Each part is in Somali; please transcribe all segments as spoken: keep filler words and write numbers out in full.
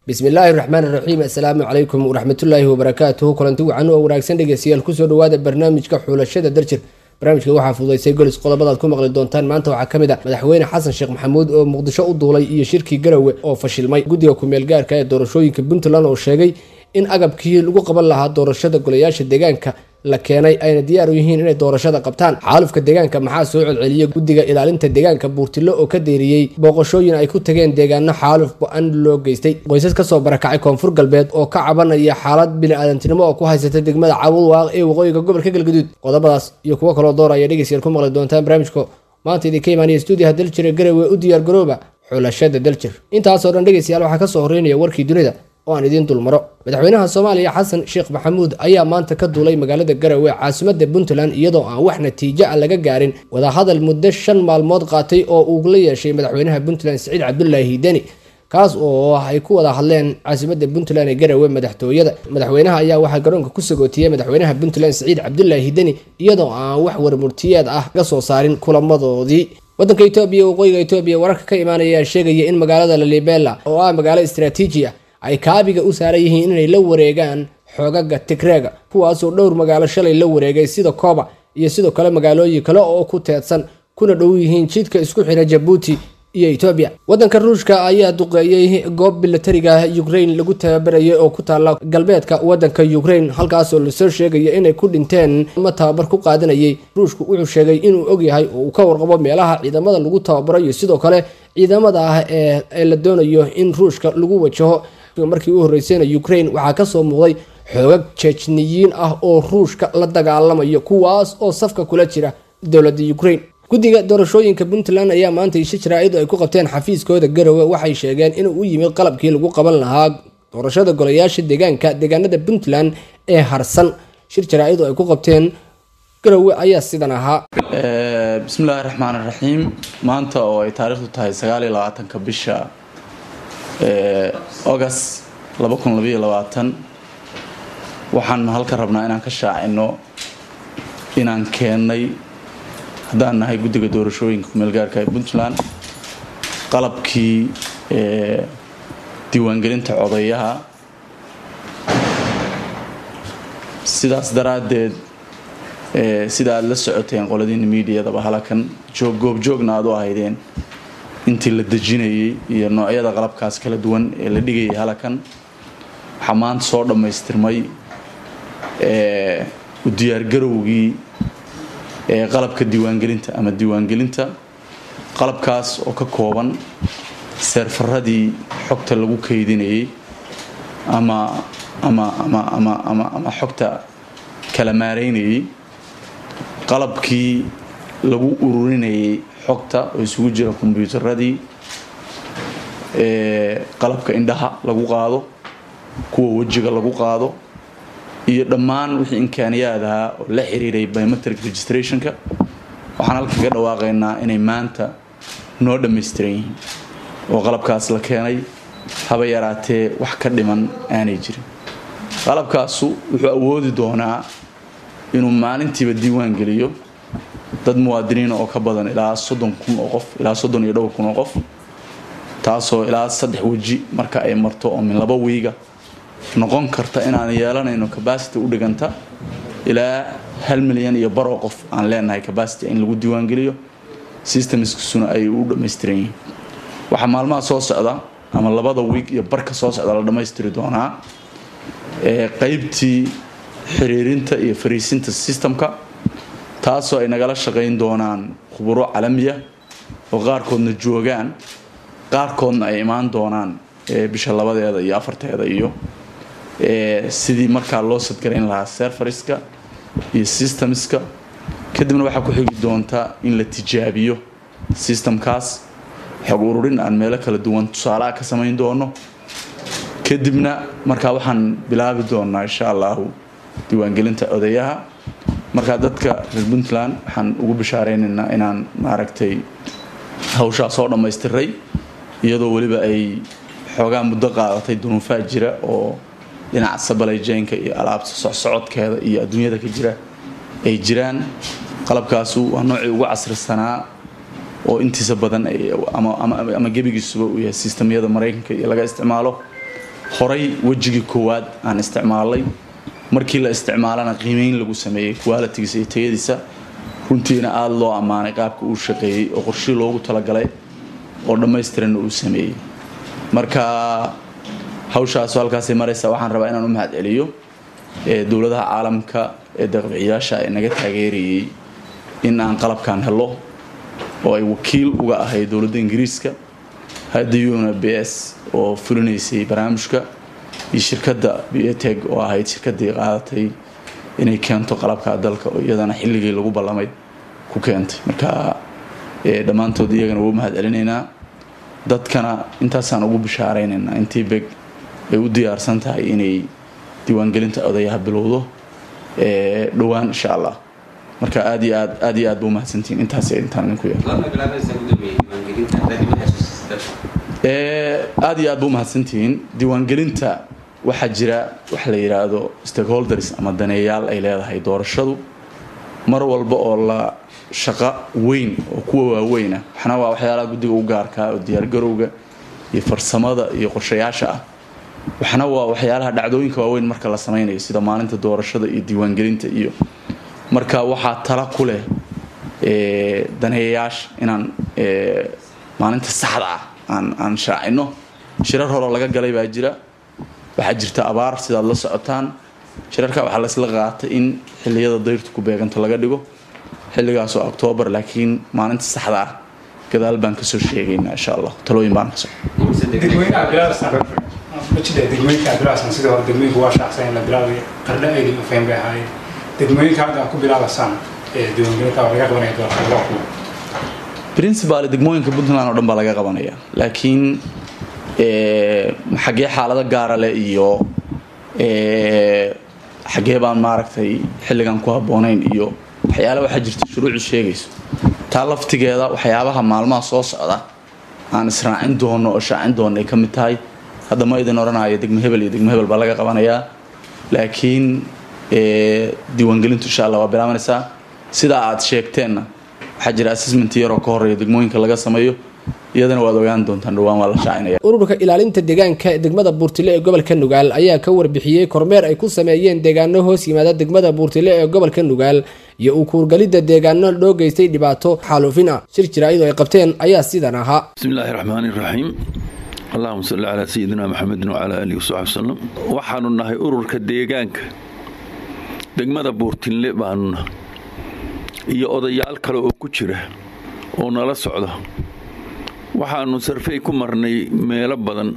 بسم الله الرحمن الرحيم السلام عليكم ورحمة الله وبركاته كلنتي وعنو wanaagsan dhageystayaal ku soo dhawaada barnaamijka xulashada darjir barnaamijka waxa fududeysay golis qodobada aad ku maqli doontaan maanta waxa kamid ah madaxweyne xasan sheekh maxamuud oo muqdisho u duulay iyo shirkii Garowe oo fashilmay gudiga ku meel gaarka ee doorashooyinka Puntland oo sheegay in agabkii lagu qaban lahaa doorashada golayaasha deegaanka la keenay ayna diyaar u yihiin inay doorashada qabtaan xaalufka deegaanka maxaa soo celceliyay gudiga ilaalinta deegaanka Buurtilo oo ka deeriyay booqashooyin ay ku tageen deegaano xaaluf baan loo geystay qoysas ka soo barakacay koonfur galbeed oo ka cabanaya xaalad bini'aadantinimo oo ku haysata degmada Cabudwaaq ee waqooyiga gobolka Galgaduud qodobadaas iyo kuwa kale oo dooraya dhageysiga ku maqli doontaan barnaamijka maanta idin ka imaanaya studio Daljir Garowe u diyaar garooba xulashada Daljir intaas oo dhan dhageysiyaal waxa ka soo horeynaya warkii dunida oo aan idin dulmaro madaxweynaha Soomaaliya Xasan Sheekh Maxamuud ayaa maanta ka duulay magaalada Garowe caasimadda Puntland iyadoo aan wax natiijo ah laga gaarin wada hadal muddo shan maalmood qaatay oo uu la yeeshay madaxweynaha Puntland Saciid Cabdullaahi Deni kaas oo ay ku wada hadleen caasimadda Puntland ee Garowe madaxtooyada madaxweynaha ayaa waxa garoonka ku sagootiyay madaxweynaha Puntland Saciid Cabdullaahi Deni iyadoo aan wax warmurtiyeed ah ka soo saarin kulamadoodii wadanka Itoobiya waqooyiga Itoobiya wararka ka imaanaya sheegaya in magaalada Lalibela oo ah magaalo istiraatiiji ah ay kaabiga u saaran yihiin inay la wareegaan xogaga Tigreega kuwaas oo dhowr magaalo shalay la wareegay sida Koba iyo sidoo kale magaalooyin kale oo ku teedsan kuna dhow yihiin jidka isku xira Djibouti iyo Itoobiya wadanka Ruushka ayaa duqeeyay goob militariga Ukraine lagu tababarayay oo ku taala galbeedka wadanka Ukraine halkaas oo la soo sheegay inay ku dhinteen ma tababar ku qaadanayay Ruushku wuxuu sheegay inuu og yahay oo uu ka warqabo meelaha ciidamada lagu tababarayo sidoo kale ciidamada ah ee la doonayo in Ruushka lagu wajaho markii uu horeysay Ukraine waxa ka soo muuqday xoogag Chechniyiin ah oo Ruushka la dagaalamayo kuwaas oo safka kula jira dawladda Ukraine gudiga doorashooyinka Puntland ayaa maanta shir jaraa'id ay ku qabteen xafiiskooda Garowe waxay sheegeen in uu yimid qalabkii lagu qaban lahaa doorashada golayaasha deegaanka deegaanada Puntland ee harsan shir jaraa'id ay ku qabteen Garowe ayaa sidan ahaa ee bismillaahir rahmaanir rahiim maanta oo ay taariikhdu tahay sagaal iyo labaatan bisha ee August laba kun iyo labaatan waxaan halka rabnaa inaan ka shaacino inaan keenay hadaan nahay gudiga doorashooyinka meel gaarka ee Puntland qalabkii ee diiwaangelinta codayaha sidaas daraadeed ee sida aad la socoteen qoladii media-da bahalakan joog goob joogna aad u ahaydeen intii la dejinayay iyo noocyada qalabkaas kala duwan ee la dhigay halakan xamaan soo dhameystirmay ee u diyaar garowgii ee qalabka diiwaangelinta ama diiwaangelinta qalabkaas oo ka kooban serfaradii xogta lagu kaydinayay ama ama ama ama ama ama xogta kala maareynayay qalabkii lagu ururinayay xogta oo isugu jira kombiyuutarradii ee qalabka indhaha lagu qaado kuwa wajiga lagu qaado iyo dhammaan wixii imkaaniyaadaha oo la xiriiray biometric registration-ka waxaan halka ka dhawaaqaynaa inay maanta noo dhameystiran yihiin oo qalabkaas la keenay haba yaraatee wax ka dhiman aanay jirin qalabkaasu wuxuu awoodi doonaa inuu maalintiiba diiwaan geliyo dad muwaadiniin oo ka badan ilaa soddon kun oo qof ilaa soddon iyo dhowr kun oo qof taasoo ilaa saddex waji marka ay marto oo min laba wiiga noqon karta inaan yeelanayno capacity u dhiganta ilaa hal milyan iyo bar oo qof aan leenahay capacity in lagu diiwaan geliyo systemskuna ay u dhameystiran yihiin waxa maalmaha soo socda ama labada week iyo barka soo socda la dhameystiri doonaa ee qaybtii xiriirinta iyo fariisinta systemka taasoo ay nagala shaqeyn doonaan khubaro caalamiya oo qaarkoodna joogaan qaarkoodna ay imaan doonaan ee bisha labadeeda iyo afarteeda iyo ee sidii marka loo sadgareyn lahaa serveriska iyo systemska kadibna waxa ku xigi doonta in la tijaabiyo systemkaas xog ururin aan meel kala duwan tusaale ka sameyn doono kadibna marka waxaan bilaabi doonaa insha Allah diiwaangelinta odayaha marka dadka reer Puntland waxaan ugu bishaareynaa inaan maaragtay hawsha soo dhameystiray iyadoo waliba ay xogaa muddo qaadatay dunuufaa jira oo dhinaca supply chain-ka iyo alaabta socodkeeda iyo adduunyada ka jira ay jiraan qalabkaas waa nooc ugu casrisanaa oo intiisa badan ama ama ama gebigiisuba u yahay systemyada Mareykanka iyo laga isticmaalo horay wejigii koowaad aan isticmaalay markii la isticmaalana qiimeyn lagu sameeyey quality-giisa iyo tayadiisa runtiina aada loo ammaanay qaabka uu shaqeeyey oo qorshii loogu talagalay oo dhammaystiranna uu sameeyey marka hawshaasu halkaasay maraysa waxaan rabaa inaan u mahad celiyo dowladaha caalamka ee deeq-bixiyaasha ee naga taageerayey in aan qalabkan helo oo ay wakiil uga ahay dowladda ingiriiska hay'adda U N B S oo fulinaysay barnaamijka iyo shirkadda Biotech oo ahayd shirkaddii qaadatay inay keento qalabka dalka oo iyadana xilligii lagu ballamay ku keentay marka dhammaantood iyagana wuu mahad celinaynaa dadkana intaasaan ugu bishaaraynaynaa intii beg ay u diyaarsan tahay inay diiwaangelinta odayaha bilowdo dhowaan insha allah marka aad iyo aad aad iyo aad buu mahadsantiin intaas intaan idinku yeelo aad iyo aad buu mahadsantiin diiwaangelinta waxaa jira waxa la yiraahdo stakeholders ama daneeyaal ay leedahay doorashadu mar walba oo la shaqo weyn oo kuwa waaweyn ah waxna waa waxyaalaha guddiga u gaarka oo diyaar garowga iyo farsamada iyo qorshayaasha ah waxna waa waxyaalaha dhacdooyinka waaweyn marka la sameynayo sida maalinta doorashada iyo diiwaangelinta iyo marka waxaa tala ku leh ee daneeyayaasha inaan ee maalinta saxda ah aan aan shaacino shirar hore laga galay baa jira waxaa jirta abaar sidaad la socotaan shirarka waxaa la isla qaatay in xilliyada dayrtu ku beeganto laga dhigo xilligaas oo October laakiin maalinta saxda ah gadaal baan ka soo sheegaynaa insha Allah talooyin baan ka soo degmooyinka bilaashan ma jira degmooyinka bilaashan sida hore degmooyinka waa shaacsan la bilaabay qardha ay u fahmay ahay degmooyinka hadda ku bilaabasan ee diiwaangelinta laga qabanay doorashada principal degmooyinka Puntland oo dhan baa laga qabanaya laakiin ee xagee xaalada gaar ah iyo ee xagee baan maaragtay xilligan ku haboonayn iyo waxyaalo waxa jirta shuruuc sheegayso taa laftigeeda waxyaabaha maalmaha soo socda aan israacin doono oo shaacin doono ka mid tahay hadda ma idin oranayo degmo hebel iyo degmo hebel baa laga qabanayaa laakiin ee diiwaangelintu insha Allah waa bilaabanaysaa sida aad sheegteenna waxa jira assessment yar oo ka horeeya degmooyinka laga sameeyo iyadana waad ogaan doontaan dhawaan waa la shaacinaya ururka ilaalinta deegaanka degmada Buurtile ee gobolka Nugaal ayaa ka warbixiyay kormeer ay ku sameeyeen deegaano hoos yimaada degmada Buurtile ee gobolka Nugaal iyo uu kuurgalida deegaano loo geystay dhibaato xaalufin ah shir jiraayid ay qabteen ayaa sidan ahaa bismillaahir rahmaanir rahiim allahumma salli ala sayyidina muhammadin wa ala alihi wa sahbihi sallam waxaanu nahay ururka deegaanka degmada Buurtile baan iyo odayaal kale oo ku jira oo nala socda waxaanu sarfay ku marnay meelo badan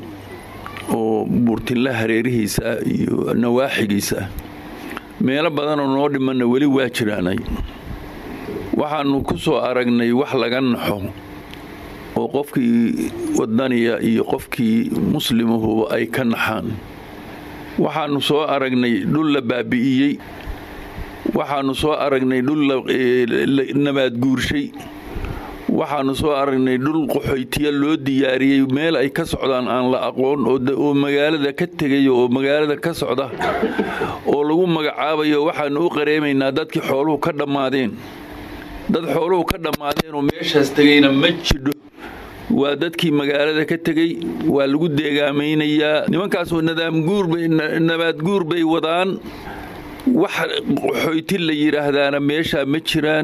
oo Buurtile hareerihiisa iyo nawaaxigiisa meelo badan oo noo dhiman wali waa jiraanay waxaanu ku soo aragnay wax laga naxo oo qofkii wadaniya iyo qofkii muslimuhu ay ka naxaan waxaanu soo aragnay dhul la baabi'iyay waxaanu soo aragnay dhul nabaad guurshay waxaanu soo aragnay dhul qaxootiya loo diyaariyay meel ay ka socdaan aan la aqoon oo magaalada ka tagay oo magaalada ka socda oo lagu magacaabayo waxaanu u qareemaynaa dadkii xooluhu ka dhamaadeen dad xooluhu ka dhamaadeen oo meeshaas tagayna ma jidho waa dadkii magaalada ka tagay waa lagu deegaamaynayaa nimankaas oo nidaam guur bay nabaad guur bay wadaan wax qaxooti la yiraahdaana meesha ma jiraan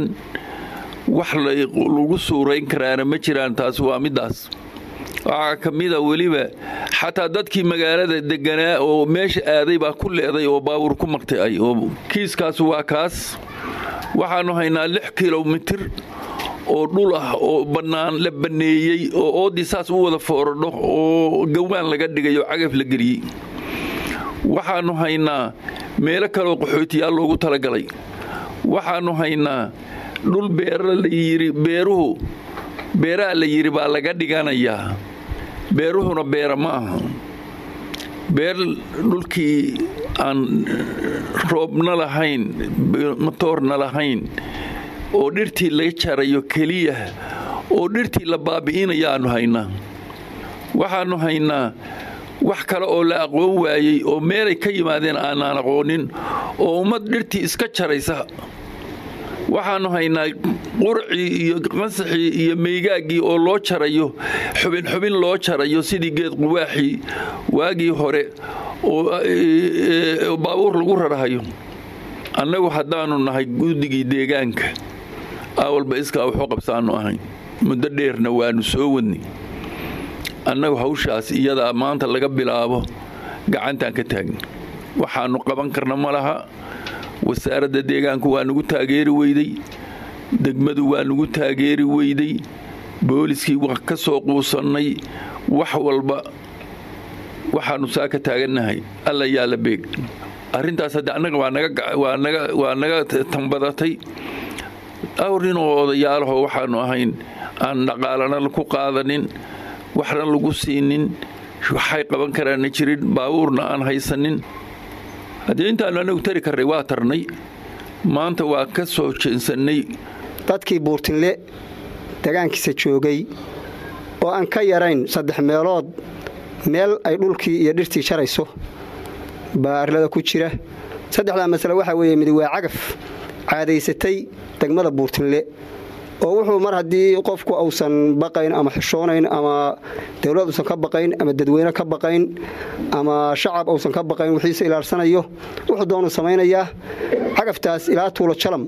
wax lagu suurayn karaana ma jiraan taas waa midaas waxa kamida waliba xataa dadkii magaalada deganaa oo meesha aaday baa ku leeday oo baawur ku martay ay oo kiiskaas waa kaas waxaanu haynaa lix kiiloomitir oo dhul ah oo banaan la baneeyay oo oodisaas u wada foorado oo gawaan laga dhigayo cagaf la geliyay waxaanu haynaa meelo kale oo qaxootiyaal loogu talagalay waxaanu haynaa dhul beera la yiri beeruhu beera la yiri baa laga dhiganayaa beeruhuna beera ma aha beer dhulkii aan roobna lahayn matoorna lahayn oo dhirtii laga jarayo kaliya oo dhirtii la baabi'inayaanu haynaa waxaanu haynaa wax kale oo la aqoon waayay oo meel ay ka yimaadeen aan aqoonin oo ummad dhirtii iska jaraysa waxaanu haynaa qurcii iyo qasaxii iyo meygaaggii oo loo jarayo xubin xubin loo jarayo sidii geed quwaaxii waagii hore oo baabuur lagu rarahayo. annagu haddaanu nahay guddigii deegaanka awalba iskaa wuxuu qabsaanu ahayn muddo dheerna waanu soo wadnay. annagu hawshaas iyadaa maanta laga bilaabo gacantaan ka taagna. waxaanu qaban karna ma laha. wasaaradda deegaanku waa nagu taageeri weyday, degmadu waa nagu taageeri weyday, booliskii waa ka soo quusannay. wax walba waxaanu saa ka taagannahay alla yaa la beeg. arrintaas hadda annaga waa naga tanbadatay. dhowr nin oo odayaalaho waxaanu ahayn aan dhaqaalana ku qaadanin, waxna lagu siinin, waxay qaban karaana jirin, baabuurna aan haysanin. haddii intaanu annagu tari karnay waa tarnay. maanta waa ka soo jeensannay. dadkii buurtinle degaankiisa joogay oo aan ka yarayn saddex meelood meel ay dhulkii iyo dhirtii jarayso baa arlada ku jira. saddexdaa masale waxaa weeye mid waa cagaf caadaysatay degmada buurtinle oo wuxuu mar haddii qofku uusan baqayn ama xishoonayn ama dawlad uusan ka baqayn ama dadweyne ka baqayn ama shacab uusan ka baqayn wixiisa ilaalsanayo wuxuu doonu samaynayaa. cagaftaas ilaa tuulo jalam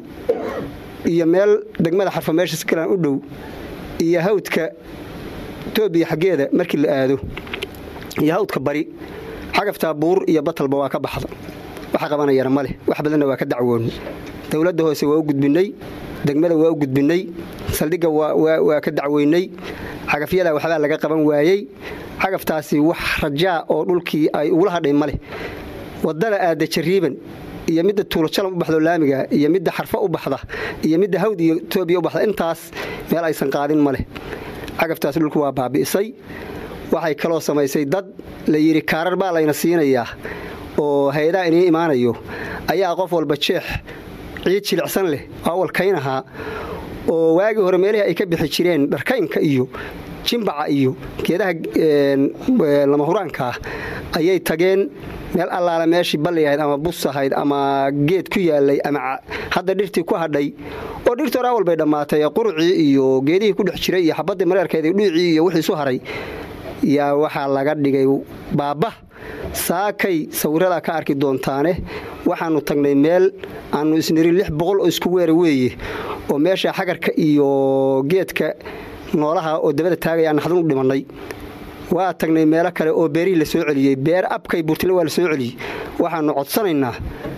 iyo meel degmada xarfa meesha skalan u dhow iyo hawdka Itoobiya xageeda markii la aado iyo hawdka bari cagaftaa buur iyo batalba waa ka baxda. waxa qabanayana male, wax badanna waa ka dacwoon. dawladda hoose waa u gudbinay, degmada waa u gudbinay, saldhigga waa ka dacweynay. cagafyada waxbaa laga qaban waayey. cagaftaasi wax rajaa oo dhulkii ay ula hadhay male. wadada aada jariiban iyo midda tuulo jalam u baxdo laamiga iyo midda xarfa u baxda iyo midda hawd iyo Itoobiya u baxda intaas meel aysan qaadin male. cagaftaas dhulku waa baabi'isay. waxay kaloo samaysay dad la yiri kaarar baa layna siinayaa oo hay'adaha inay imaanayo ayaa qof walba jeex ciid jilicsan leh awalkaynaha oo waagi hore meelaha ay ka bixi jireen dharkaynka iyo jimbaca iyo geedaha lama huraanka ayay tageen meel allaala meeshii balliyahayd ama bus ahayd ama geed ku yaalay ama hadda dhirtii ku hadhay oo dhirtii hore walbay dhammaatay qurcii iyo geedihii ku dhex jiray iyo xabadii mareerkeedii dhuucii iyo wixii soo haray yaa waxaa laga dhigay baaba. saakay sawirada ka arki doontaane waxaanu tagnay meel aanu isniri lix boqol oo isku weera weeye oo meesha xagarka iyo geedka noolaha oo dabada taagaya naxdun u dhimanay. waa tagnay meelo kale oo beeri la soo celiyay, beer abkay buurtile waa la soo celiyay. waxaanu codsanaynaa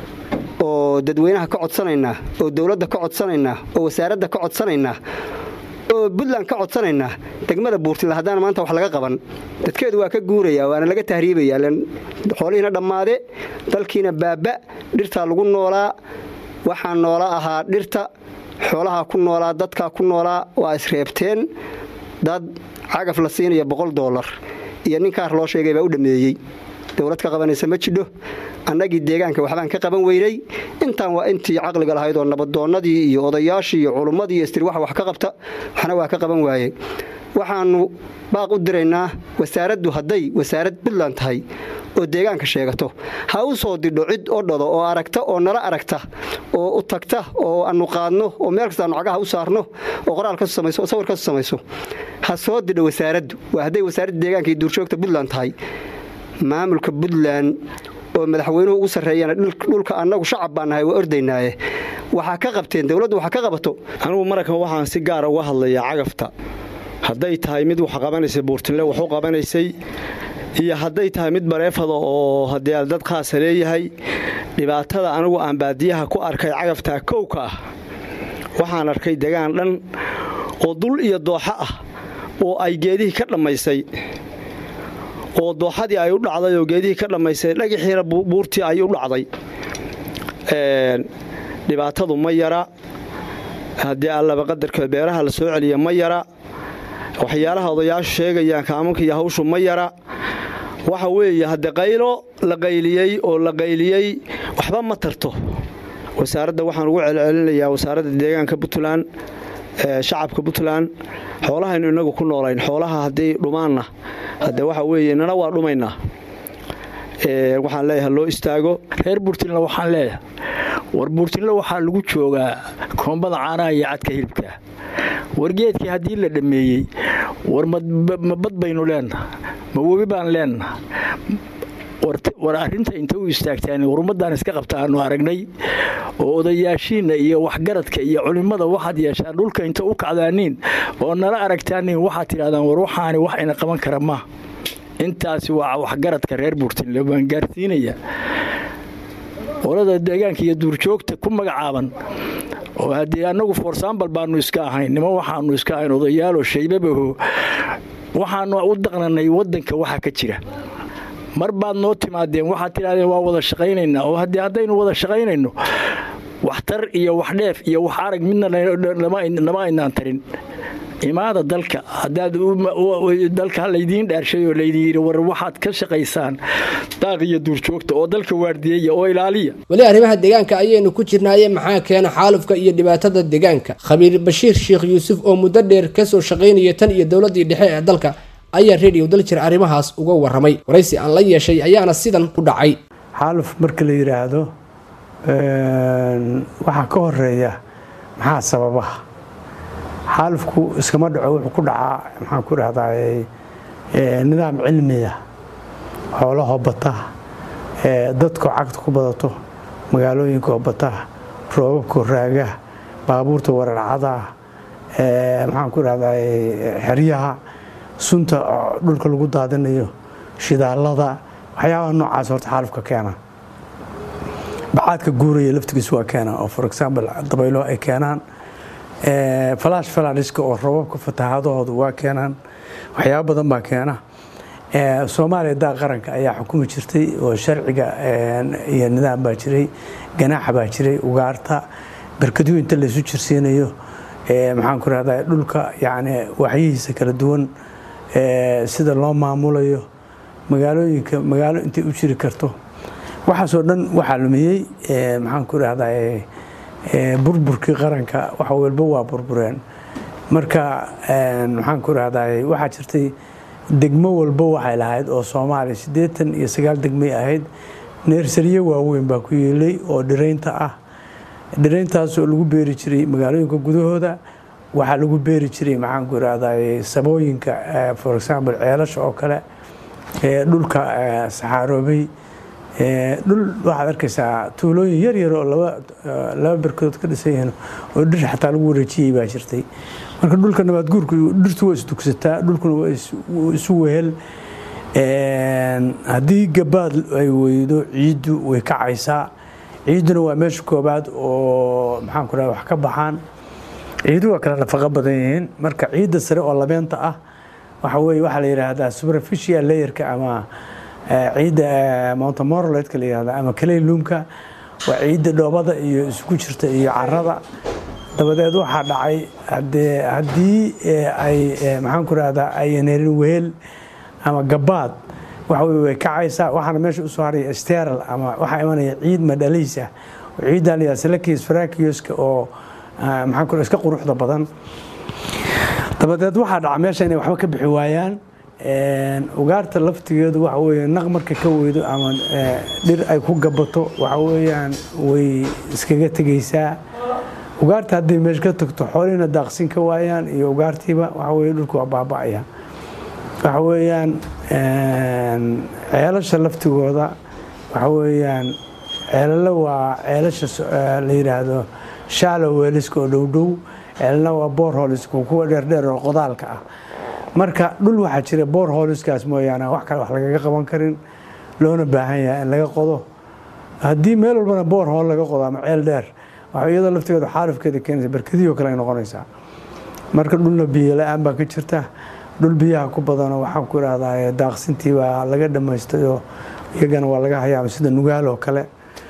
oo dadweynaha ka codsanaynaa oo dawladda ka codsanaynaa oo wasaaradda ka codsanaynaa oo Puntland ka codsanaynaa degmada buurtile haddaan maanta wax laga qaban dadkeedu waa ka guuraya waana laga tahriibaya lan xoolihiina dhammaade dalkiina baaba dhirta lagu noolaa. waxaan noola ahaa dhirta xoolaha ku noolaa dadka ku noolaa waa isreebteen. dad cagaf la siinaya boqol dollar iyo ninkaar loo sheegay baa u dhameeyay. dawlad ka qabanaysa ma jidho. annagii deegaanka waxbaan ka qaban weynay. intaan waa intii caqliga lahayd oo nabadoonnadii iyo odayaashii iyo culummadii iyo istir wax wax ka qabta waxna waa ka qaban waayey. waxaanu baaq u diraynaa wasaaraddu hadday wasaarad Puntland tahay oo deegaanka sheegato ha u soo didho cid oo dhado oo aragta oo nala aragta oo u tagta oo aanu qaadno oo meel kasta aanu cagaha u saarno oo qoraal ka samayso oo sawir ka samayso ha soo didho wasaaraddu. waa hadday wasaaradda deegaanka iyo duurjoogta Puntland tahay. maamulka Puntland oo madaxweynuhu ugu sareeyana dhulka annagu shacab baan nahay waa ordaynaaye waxa ka qabteen dawladdu waxa ka qabato. anigu markan waxaan si gaar ah uga hadlayaa cagafta hadday tahay mid wax qabanaysa buurtinle wax u qabanaysay iyo hadday tahay mid bareefada oo hadii dad khaas leeyahay. dhibaatada anigu aan baadiyaha ku arkay cagafta kowka ah waxaan arkay deegaan dhan oo dul iyo dooxa ah oo ay geedihii ka dhamaysay oo dooxadii ay u dhacday oo geedihii ka dhamaysay dhagaxiina buurtii ay u dhacday. een dhibaatadu ma yara hadii allaba qadarka beeraha la soo celiyo ma yara. waxyaalaha odayaashu sheegayaan kaamanka iyo hawshu ma yara. waxa weeye hadda qaylo la qayliyay oo la qayliyay waxba ma tarto. wasaaradda waxaan ugu celcelinayaa wasaaradda deegaanka Puntland ee shacabka Puntland xoolaha inuu inagu ku noolayn xoolaha hadii dhumaana hadda waxa weeye nana waa dhumaynaa. ee waxaan leeyahay loo istaago reer Puntland waxaan leeyahay war buurtinle waxaa lagu joogaa koombada caanaha iyo cadka hilibka wargeedkii haddii la dhammeeyey war ma bad baynu leennaha ma webi baan leennaha war arrinta inta u istaagtaan war ummaddaan iska qabta aanu aragnay oo odayaashiinna iyo waxgaradka iyo culimmada waxaad yeeshaan dhulka inta u kacdaaniin oo nala aragtaaniin waxaad tidhahdaan war waxaani wax ina qaban kara maaha intaasi waa waxgaradka reer buurtinle baan gaarsiinaya olada deegaanka iyo duurjoogta ku magacaaban oo haddii annagu forsaambal baanu iska ahayn nima waxaanu iska ahayn odayaalo shaybabaho waxaanu u daqnanay waddanka waxa ka jira mar baad noo timaadeen waxaad tidhahdeen waa wada shaqaynaynaa oo haddii haddaynu wada shaqaynayno waxtar iyo wax dheef iyo wax arag midna lama aynaan tarin imaada dalka haddaad dalka laydiin dhaarshay oo laydin yidhi war waxaad ka shaqaysaan daaq iyo duurjoogta oo dalka waardiyeya oo ilaaliya weli arrimaha deegaanka ayaynu ku jirnaaye maxaa keena xaalufka iyo dhibaatada deegaanka khabiir bashiir sheekh yuusuf oo muddo dheer ka soo shaqaynaya tan iyo dowladdii dhexe ee dalka ayaa radio daljir arrimahaas uga warramay waraysi aan la yeeshay ayaana sidan ku dhacay xaaluf marka la yidhaahdo waxaa ka horeeya maxaa sababaha xaalufku iskama dhaco wuxuu ku dhacaa maxaan ku dhahdaa nidaam cilmiya xoolahoo bata dadkoo cagta ku badato magaalooyinkaoo bata roobabkoo raaga baabuurta wararcada maxaan ku dhahdaa xeryaha sunta dhulka lagu daadinayo shidaalada waxyaabaha noocaas horta xaalufka keena bacaadka guuraya laftigiis waa keena oo for example dabaylo ay keenaan falash falariska oo roobabka fatahaadahoodu waa keenaan waxyaaba badan baa keena soomaaliya daa qaranka ayaa xukumi jirtay oo sharciga iyo nidaam baa jiray ganaaxa baa jiray ugaarta barkadyo inta laysu jirsiinayo maxaan ku rahdaa dhulka yacni waxyihiisa kala duwan sida loo maamulayo magaalooyinka magaalo intay u jiri karto waxaasoo dhan waxaa lumiyey maxaan ku rahdaa burburkii qaranka wax walba waa burbureen marka maxaan ku rahdaa waxaa jirtay degmo walba waxay lahayd oo soomaaliya siddeetan iyo sagaal degmay ahayd neersariyo waaweyn baa ku yeelay oo dhiraynta ah dhirayntaasoo lagu beeri jiray magaalooyinka gudahooda waxaa lagu beeri jiray maxaan ku rahdaa sabooyinka for example ceelasha oo kale dhulka saxaaroobay dhul waxaad arkaysaa tuulooyin yar yar oo laba berkadood ka dhisan yihiin oo dhir xataa lagu wareejiyey baa jirtay marka dhulka nabaadguurku dhirtu waa isdugsataa dhulkuna waa isu wehel haddii gabaad ay weydo ciiddu way kacaysaa ciidduna waa meesha koobaad oo maxaan ku rahda wax ka baxaan ciidu waa kala nafaqo badan yihiin marka ciidda sare oo labeenta ah waxa weeye waxaa la yidhaahdaa superficial layerka ama ciidda mountain morolite la yiraahdo ama clay loamka waa ciidda dhoobada iyo isku jirta iyo carrada dabadeed waxaa dhacay haddii ay maxaan ku rahdaa ay neerin wehel ama gabaad waxa wey way kacaysaa waxaana meesha usoo haraya steral ama waxaa imanaya ciid madhalaysa oo ciiddan la yidhahda selekis frakiuska oo maxaan ku iska quruxda badan dabadeed waxaa dhaca meesha inay waxba ka bixi waayaan ugaarta laftigeedu waxa weeye naq marka ka weydo ama dhir ay ku gabato waxa weeyaan way iskaga tegaysaa ugaarta hadday meesha ka tagto xoolihina daaqsin ka waayaan iyo ugaartiiba waxa weeye dhulku waa baaba'aya waxa weeyaan ceelasha laftigooda waxa weeyaan ceelala waa ceelasha la yidhaahdo shallow welliska oo dhowdhow ceelna waa boreholiska kuwa dheerdheer oo qodaalka ah marka dhul waxaa jira boreholiskaas mooyaane wax kale wax lagaga qaban karin loona baahan yahay in laga qodo haddii meel walbana borehol laga qodo ama ceel dheer waxa iyadoo laftigeedu xaalufkeeda keenaysa barkadiyo kale ay noqonaysaa marka dhulna biyo la-aan baa ka jirta dhul biyaha ku badanoo waxaan ku idhaahdaa daaqsintii baa laga dhammaystayoo iyagana waa laga hayaama sida nugaal oo kale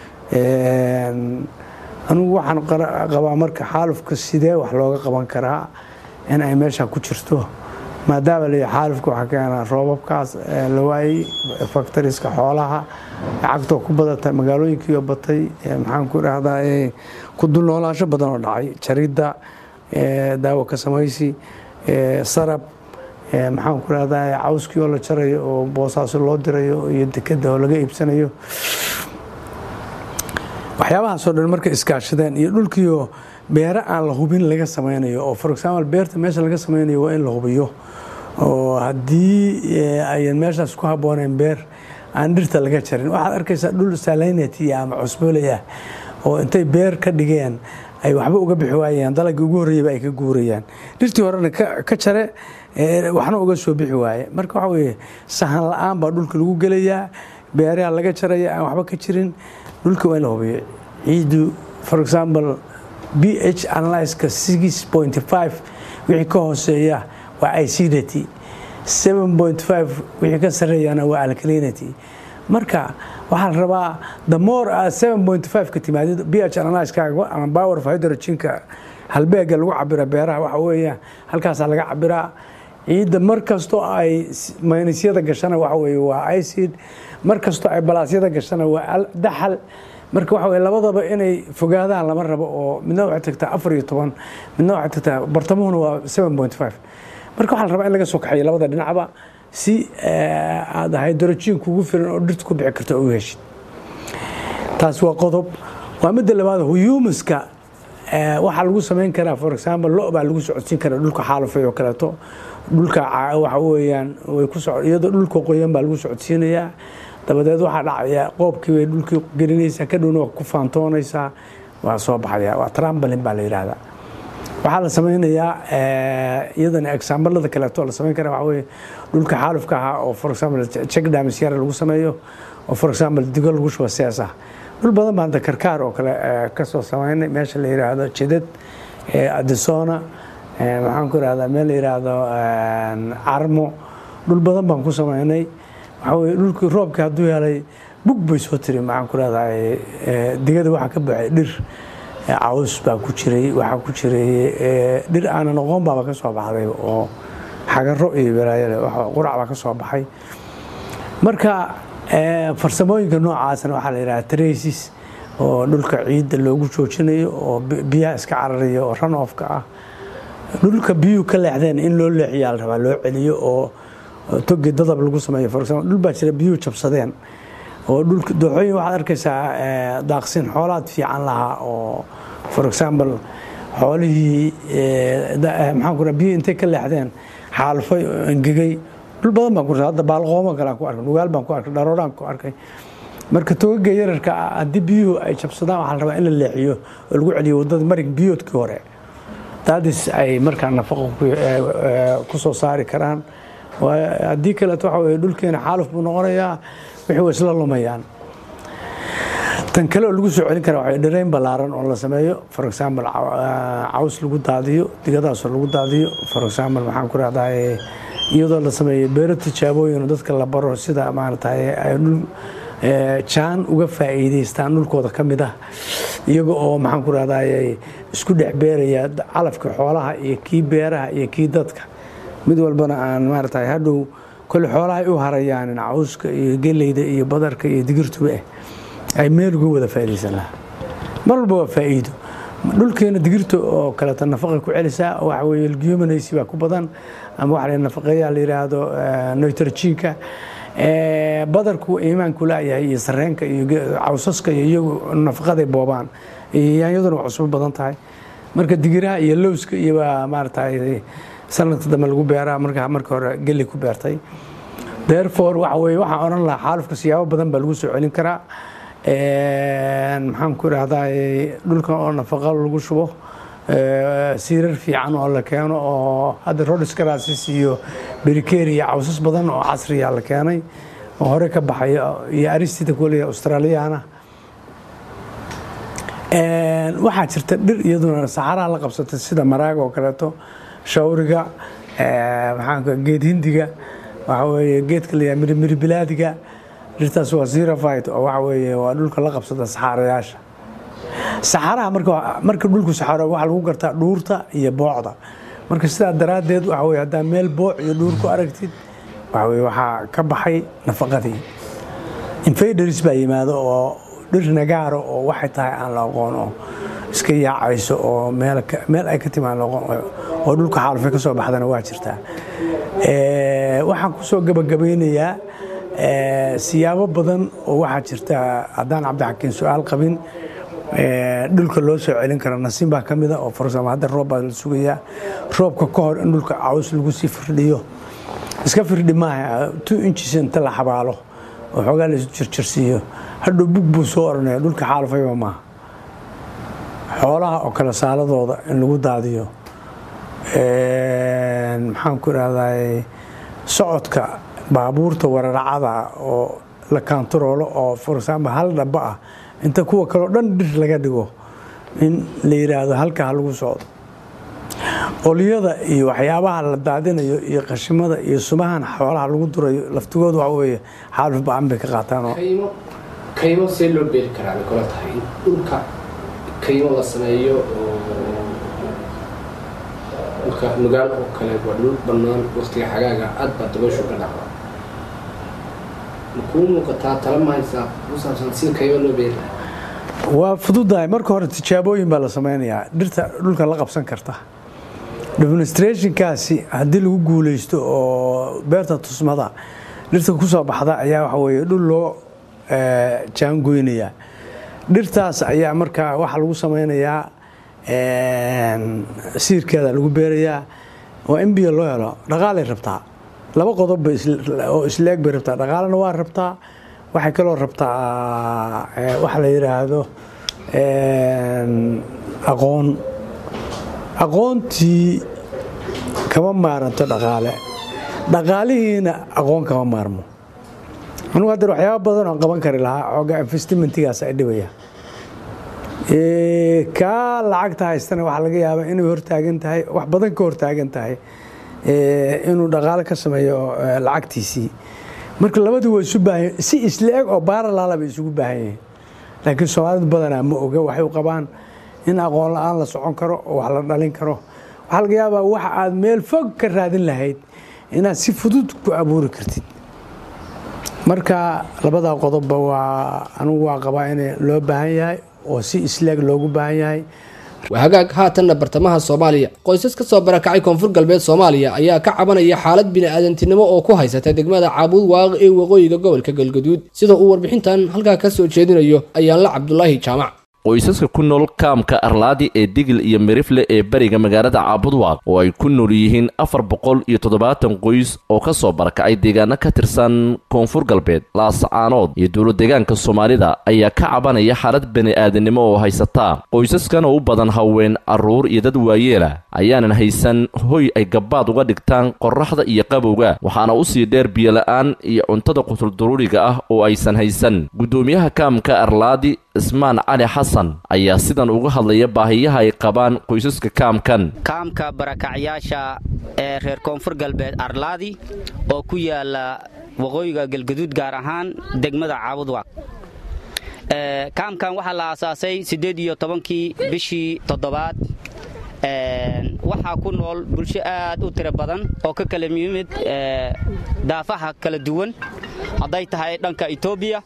anugu waxaan qabaa marka xaalufka sidee wax looga qaban karaa in ay meesha ku jirto maadaama la xaalufka waxaa keenaa roobabkaas la waayey factoriska xoolaha cagtoo ku badata magaalooyinkiioo batay maxaan ku idhaahdaa ku dulnoolaansho badan oo dhacay jaridda daawo ka samaysi sarab maxaan ku idhahdaa cawskii oo la jarayo oo boosaaso loo dirayo iyo dekeda oo laga iibsanayo waxyaabahaasoo dhan marka iskaashadeen iyo dhulkiioo beero aan la hubin laga samaynayo oo for example beerta meesha laga samaynayo waa in la hubiyo oo haddii ayan meeshaas ku habbooneen beer aan dhirta laga jarin waxaad arkaysaa dhul salinity ama cusbooley ah oo intay beer ka dhigeen ay waxba uga bixi waayeen dalagii ugu horreeyaba ay ka guurayaan dhirtii horena ka jare waxna uga soo bixi waaye marka waxa weeye sahan la-aan baa dhulka lagu gelayaa beeraha laga jaraya aan waxba ka jirin dhulka waa in la hubiyo ciiddu for example b h analyska six point five wixii ka hooseeya waa acidity seven point five wixii ka sareeyana waa alkalinity marka waxaa la rabaa the more aad seven point five ka timaadid b h analyskaaga ama power of hydrogenka halbeega lagu cabira beeraha waxa weeya halkaasaa laga cabiraa ciidda mar kastoo ay maynisyada gashana waxa weeye waa acid mar kastoo ay balaasyada gashana waa daxal marka waxa weye labadaba inay fogaadaan lama rabo oo midna waxay tagtaa afar iyo toban midna waxay tagtaa bartamuhuna waa seven point five marka waxaa la rabaa in laga soo kaxeeyo labada dhinacba si aad hydrogen kugu filan oo dhirta ku bixi karto oo u heshid taas waa qodob waa midda labaad humuska waxaa lagu samayn karaa for example lo baa lagu socodsiin karaa dhulka xaalufay oo kaleeto dhulka waxa weeyaan way ku socod iyadoo dhulka qoyan baa lagu socodsiinayaa dabadeed waxaa dhacaya qoobkii bay dhulkii gelinaysaa ka dhowna waa ku faantoonaysaa waa soo baxaya waa trambalin baa la yidhaahdaa waxaa la samaynayaa iyadana exambalada kaleeto la samayn kara waxa weeye dhulka xaalufka ahaa oo for example check dams yara lagu sameeyo oo for example digo lagu shubo sees ah dhul badan baan da karkaar oo kale ka soo samaynay meesha la yidhaahdo jidad adisona maxaan ku ihahdaa meel la yidhaahdo carmo dhul badan baan ku samaynay waxa weye dhulkii roobkii hadduu helay bug bay soo tiri maxaan ku ihahdaa digada waxaa ka baxay dhir caws baa ku jiray waxaa ku jiray dhir aanan aqoon baaba ka soo baxday oo xagaro iyo balaayale qurac baa ka soo baxay marka farsamooyinka noocaasna waxaa la yidhaha traces oo dhulka ciidda loogu joojinayo oo biyaha iska cararaya oo run offka ah dhulka biyuhu ka leexdeen in loo leexiyaa la rabaa loo celiyo oo togi dadab lagu sameeyo for example dhul baa jira biyuhu jabsadeen oo dhulka dooxooyin waxaad arkaysaa daaqsin xoolaad fiican lahaa oo for example xoolihii maxaan ku biyuhu intay ka leexdeen xaalufay oo engegay dhul badan baan ku arkay hadda baalqoomo kale aan ku arkay nugaal baan ku arkay dharoodhaan ku arkay marka togaga yararka haddii biyuhu ay jabsadaan waxaa la rabaa in la leexiyo oo lagu celiyo waddada marig biyoodkii hore daadis ay markaa nafaqo ku soo saari karaan haddii kaleeto waxa weye dhulkeena xaaluf buu noqonayaa wixii way isla lumayaan tan kale oo lagu soo celin kara waxa dhirayn ballaaran oo la sameeyo for example caws lagu daadiyo digadaasoo lagu daadiyo for example maxaan ku rahdaa iyadoo la sameeyo beero tijaabooyin dadka la baro sida maaragtay ay dhul jaan uga faa'iidaystaan dhulkooda ka mid ah iyaga oo maxaan ku rahdaa isku dhex beeraya calafka xoolaha iyo kii beeraha iyo kii dadka mid walbana aan maaragtay hadhow kole xoolaha u harayaan cawska iyo geleyda iyo badarka iyo digirtuba ay meel uga wada faa'iidaysan lahaa mar walba waa faa'iido dhulkeena digirta oo kaleeto nafaqa ku celisaa waxa weeye leguminous baa ku badan ama waxa la nafaqeeyaa la yiraahdo nitrogenka badarku iimaanku leeyahay iyo sareenka iyo cawsaska iyo iyagu nafaqaday boobaan yaanyaduna waa cusub badan tahay marka digiraha iyo lowska iyo maaragtay sanadka dambe lagu beeraa marka marka hore geli ku beertay therefore waxa weeye waxaan oran lahaa xaalufka siyaabo badan baa lagu soo celin karaa maxaan ku ihahdaa dhulkan oo nafaqa lagu shubo siirar fiican oo la keeno oo hadda rodis karasis iyo berikeri iyo cawsas badan oo casriya la keenay oo hore ka baxaya iyo aristida kuliya australiyana waxaa jirta dhir iyaduna saxaraha la qabsatay sida maraaga oo kaleeto shawriga maxaan geed hindiga waxa weeye geedka la yiraahdo miri bilaadiga dhirtaas waa xerophyte oo waxa weeye waa dhulka la qabsada saxarayaasha saxaraha marka marka dhulku saxaro waxa lagu gartaa dhuurta iyo boocda marka sidaa daraadeed waxa weeye hadaa meel booc iyo dhuur ku aragtid waxa weeye waxa ka baxay nafaqadii invaders baa yimaado oo dhir nagaaro oo waxay tahay aan la aqoon oo iska yaacayso oo meel meel ay ka timaan la aqoon oo dhulka xaalufay ka soo baxdana waa jirtaa ee waxaan ku soo gabagabeynayaa siyaabo badan oo waxaa jirta haddaan cabdixakiin su-aal qabin dhulka loo soo celin kara nasiin baa ka mid a oo farsamo hadda roob baa la sugayaa roobka ka hor in dhulka caws lagu sii firdhiyo iska firdhi maaha two inches inta la xabaalo oo xoogaa la isu jirjirsiiyo hadhow bug buu soo oranaya dhulka xaalfayba maaha xoolaha oo kale saaladooda in lagu daadiyo maxaan ku idhahdaa socodka baabuurta wararacada oo la kaantaroolo oo for example hal dhaba ah inta kuwa kaleo dhan dhir laga dhigo in la yidhaahdo halka ha lagu socdo olyada iyo waxyaabaha la daadinayo iyo qashimada iyo sumahan xoolaha lagu durayo laftigooda waxa weeye xaaluf ba-an bay ka qaataanoo kaymo see loo beeri karaa bay kula tahay in dhulka kaymo la sameeyo oo dhulka nugaal oo kale waa dhul bannaan waqtiga xagaaga aad baa dabayshu ka dhacda makuu muuqataa tala mahaysaa ku saabsan sida kaymo loo beeri waa fududahay marka hore tijaabooyin baa la sameynayaa dhirta dhulka la qabsan karta demonstrationkaasi haddii lagu guulaysto oo beerta tusmada dhirta ku soo baxda ayaa waxa weeye dhul loo jaangoynayaa dhirtaas ayaa markaa waxaa lagu sameynayaa siirkeeda lagu beerayaa oo in biyo loo helo dhaqaalay rabtaa laba qodob oo isleeg bay rabtaa dhaqaalana waa rabtaa waxay kaloo rabtaa waxa la yidhaahdo aqoon aqoontii kama maaranto dhaqaale dhaqaalihiina aqoon kama maarmo anugu haddeer waxyaaba badan oo qaban kari lahaa xoogaa investmentigaas ay dhibaya kaa lacagta haystana waxaa laga yaabaa inay hortaagan tahay wax badan ka hortaagan tahay inuu dhaqaale ka sameeyo lacagtiisii marka labadii waa isu baahan si isla-eg oo baaralaala bay isugu baahan yihiin laakiin soomaalidu badanaa ma oga waxay u qabaan in aqoon la-aan la socon karo oo wax la dhalin karo waxaa laga yaabaa wax aad meel fog ka raadin lahayd inaad si fudud ku abuuri kartid marka labadaa qodobba waa anugu waa qabaa in loo baahan yahay oo si isleeg loogu baahan yahay waa hagaag haatanna bartamaha soomaaliya qoysas ka soo barakacay koonfur galbeed soomaaliya ayaa ka cabanaya xaalad bini-aadantinimo oo ku haysata degmada caabuud waaqi ee waqooyiga gobolka galgaduud sida uu warbixintan halkaa ka soo jeedinayo ayaanla cabdulaahi jaamac qoysaska ku nool kaamka arlaadi ee digil iyo mirifle ee bariga magaalada caabudwaaq oo ay ku nool yihiin afar boqol iyo toddobaatan qoys oo ka soo barakacay deegaano ka tirsan koonfur galbeed laasacaanood iyo dowlad deegaanka soomaalida ayaa ka cabanaya xaalad bani-aadannimo oo haysataa qoysaskan oo u badan haween carruur iyo dad waayeela ayaanan haysan hoy ay gabbaad uga dhigtaan qorraxda iyo qabowga waxaana u sii dheer biyola-aan iyo cuntada qutulduruuriga ah oo aysan haysan guddoomiyaha kaamka arlaadi ismaan cali xasan ayaa sidan uga hadlaya baahiyaha ay qabaan qoysaska kaamkan kaamka barakacyaasha ee reer koonfur galbeed arlaadi oo ku yaala waqooyiga galgaduud gaar ahaan degmada caabudwaaq kaamkan waxaa la aasaasay siddeed iyo tobankii bishii toddobaad waxaa ku nool bulsho aad u tiro badan oo ka kala yimid daafaha kala duwan hadday tahay dhanka etoobiya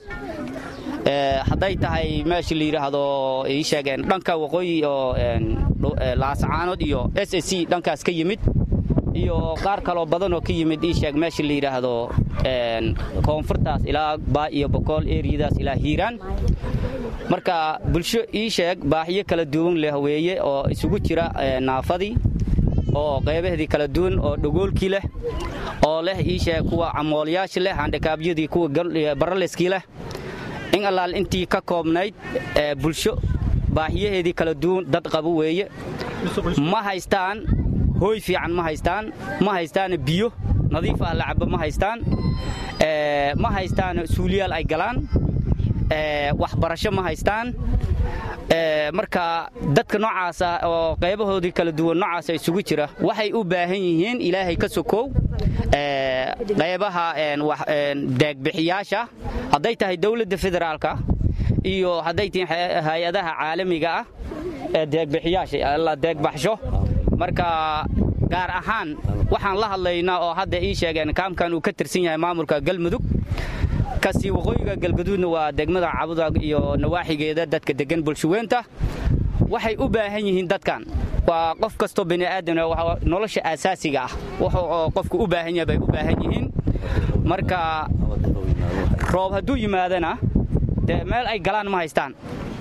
hadday tahay meesha la yidhaahdo ii sheegeen dhanka waqooyi oo laasacaanood iyo s s c dhankaas ka yimid iyo qaar kaloo badan oo ka yimid ii sheeg meesha la yidhaahdo koonfurtaas ilaa baa iyo bokool eriyadaas ilaa hiiraan marka bulsho ii sheeg baahiyo kala duwan leh weeye oo isugu jira naafadii oo qaybaheedii kala duwan oo dhagoolkii leh oo leh ii sheeg kuwa camoolayaasha leh handhakaabyadii kuwa baraleskii leh in allaal intii ka koobnayd bulsho baahiyaheedii kala duwan dad qabo weeye ma haystaan hooy fiican ma haystaan ma haystaan biyo nadiif ah la cabo ma haystaan ma haystaan suuliyaal ay galaan waxbarasho ma haystaan marka dadka noocaasa oo qaybahoodii kala duwan noocaasa isugu jira waxay u baahan yihiin ilaahay ka sokow qaybaha deegbixiyaasha hadday tahay dowladda federaalka iyo hadday tahay hay-adaha caalamiga ah ee deegbixiyaasha la deegbaxsho marka gaar ahaan waxaan la hadlaynaa oo hadda ii sheegeen kaamkan uu ka tirsan yahay maamulka galmudug kasii waqooyiga galgaduudna waa degmada caabudwaaq iyo nawaaxigeeda dadka degan bulshaweynta waxay u baahan yihiin dadkan waa qof kastoo bini'aadan nolosha aasaasiga ah wuxuu qofku u baahan yahay bay u baahan yihiin marka roob hadduu yimaadana dee meel ay galaan ma haystaan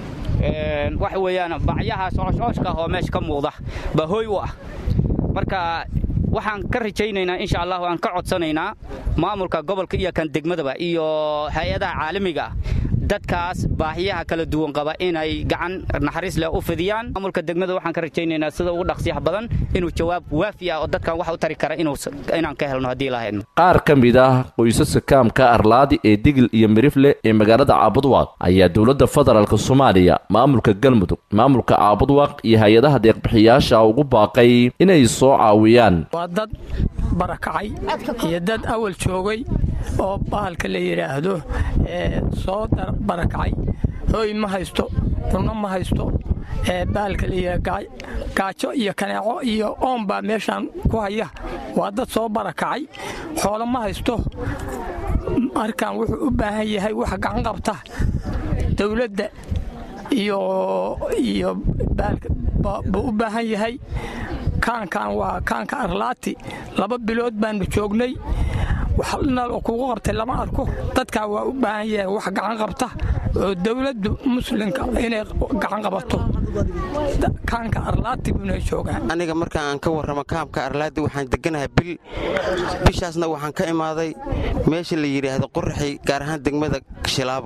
waxa weeyaan bacyaha socoscooska oo meesha ka muuqda ba hooy u ah marka waxaan ka rajaynaynaa insha Allah waan ka codsanaynaa maamulka gobolka iyo kan degmadaba iyo hay'adaha caalamiga dadkaas baahiyaha kala duwan qaba inay gacan naxariis leh u fidiyaan maamulka degmada waxaan ka rajaynaynaa sida ugu dhaqsiyaha badan inuu jawaab waafi ah oo dadkan wax u tari kara inuu inaan ka helno hadii la hayno qaar ka mid ah qoysaska kaamka Arlaadi ee Digil iyo Mirifle ee magaalada Caabudwaaq ayaa dawladda federaalka Soomaaliya maamulka Galmudug maamulka Caabudwaaq iyo hay'adaha deeq-bixiyaasha ugu baaqay inay soo caawiyaan waa dad barakacay iyo dad awal joogay oo baalka la yiraahdo ee soo barakacay hooy ma haysto cunno ma haysto ee baalka la yiraahdo gaajo iyo kaneeco iyo oomba meeshan ku haya waa dad soo barakacay xoolo ma haysto markaan wuxuu u baahan yahay wax gacan qabta dawladda iyo iyo baalka buu u baahan yahay kaankan waa kaanka Arlaati laba bilood baan joognay waxna kugu qabtay lama arko dadka waa u baahan yahay wax gacan qabta oo dawladdu muslimka inay gacan qabato kaanka Arlaati buu joogaa aniga markaan aan ka warramo kaamka Arlaati waxaan deganahay bil bishaasna waxaan ka imaaday meesha la yiraahdo Qorxi gaar ahaan degmada Shilaabo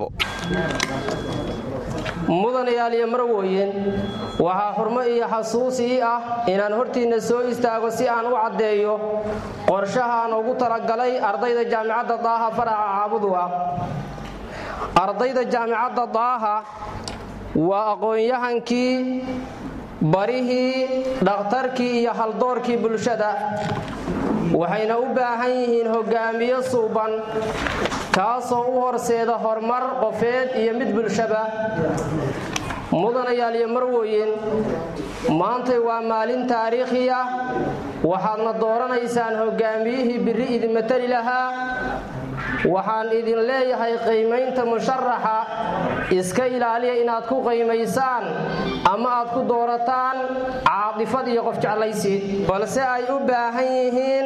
mudanayaal iyo marwooyin waxaa xurmo iyo xasuus ii ah inaan hortiina soo istaago si aan u caddeeyo qorshahaan ugu talagalay ardayda jaamacadda Daaha faraca Caabudwaaq ardayda jaamacadda Daaha waa aqoon-yahankii barihii dhakhtarkii iyo haldoorkii bulshada waxayna u baahan yihiin hogaamiye suuban kaasoo u horseeda horumar qofeed iyo mid bulshaba mudanayaal iyo marwooyin maantay waa maalin taariikhi ah waxaadna dooranaysaan hogaamiyihii biri idin matali lahaa waxaan idin leeyahay qiimaynta musharaxa iska ilaaliya inaad ku qiimaysaan ama aad ku doorataan caadifad iyo qof jeclaysi balse ay u baahan yihiin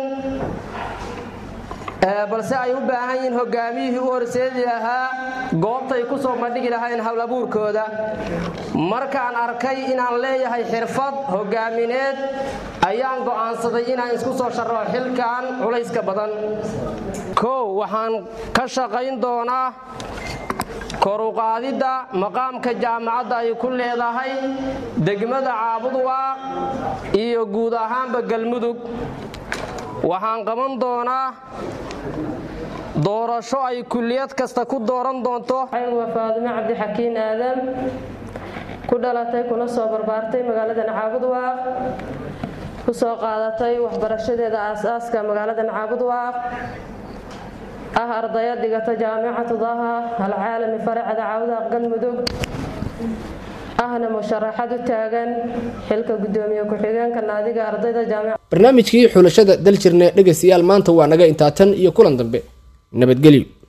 balse ay u baahan yihiin hogaamiyihii u horseedi lahaa goobtay ku soo bandhigi lahayn hawlabuurkooda markaan arkay inaan leeyahay xirfad hogaamineed ayaan go'aansaday inaan isku soo sharro xilkan culayska badan kow waxaan ka shaqayn doonaa kor u qaadidda maqaamka jaamacadda ay ku leedahay degmada Caabudwaaq iyo guud ahaanba Galmudug waxaan qaban doonaa doorasho ay kulliyad kasta ku dooran doonto waa Faadimo Cabdi Xakiin Aadam ku dhalatay kuna soo barbaartay magaalada Caabudwaaq ku soo qaadatay waxbarashadeeda aasaaska magaalada Caabudwaaq ah ardayad dhigata jaamacadda Daaha al-Caalami faracada Caabudwaaq Galmudug ahna musharaxad u taagan xilka gudoomiye ku-xigeenka naadiga ardayda jaamacadda barnaamijkii xulashada daljirne dhageystayaal maanta waa naga intaa tan iyo kulan dambe nabadgelyo.